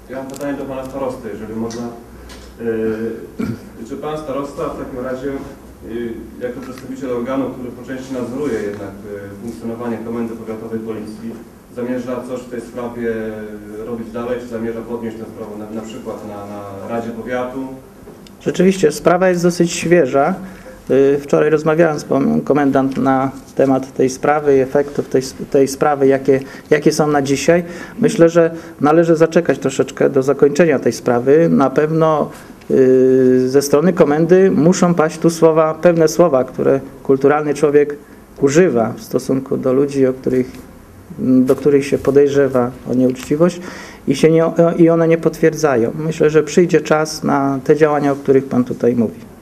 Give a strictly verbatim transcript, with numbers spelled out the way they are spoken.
Ja mam pytanie do pana starosty, jeżeli można. Yy, czy pan starosta w takim razie, yy, jako przedstawiciel organu, który po części nadzoruje jednak yy, funkcjonowanie Komendy Powiatowej Policji, zamierza coś w tej sprawie robić dalej, czy zamierza podnieść tę sprawę na, na przykład na, na Radzie Powiatu? Rzeczywiście, sprawa jest dosyć świeża. Wczoraj rozmawiałem z komendant na temat tej sprawy i efektów tej, tej sprawy, jakie, jakie są na dzisiaj. Myślę, że należy zaczekać troszeczkę do zakończenia tej sprawy. Na pewno yy, ze strony komendy muszą paść tu słowa, pewne słowa, które kulturalny człowiek używa w stosunku do ludzi, o których, do których się podejrzewa o nieuczciwość i, się nie, i one nie potwierdzają. Myślę, że przyjdzie czas na te działania, o których pan tutaj mówi.